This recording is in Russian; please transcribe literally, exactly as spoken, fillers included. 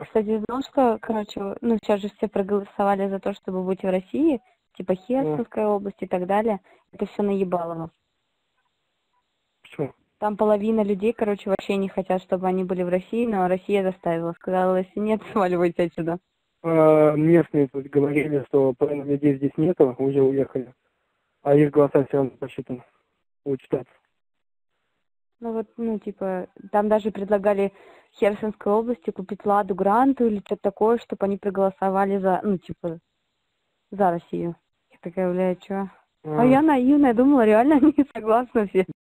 Кстати, знал, что, короче, ну, сейчас же все проголосовали за то, чтобы быть в России, типа Ну, Херсонская область и так далее. Это все наебалово. почему? Там половина людей, короче, вообще не хотят, чтобы они были в России, но Россия заставила. Сказала, если нет, сваливайте отсюда. А, местные тут говорили, что половины людей здесь нету, уже уехали. А их голоса все равно посчитаны. Учитаться. Ну вот, ну, типа, там даже предлагали в Херсонской области купить Ладу Гранту или что-то такое, чтобы они проголосовали за, ну, типа, за Россию. Я такая, бля, чё? А А, я наивная, думала, реально они согласны все.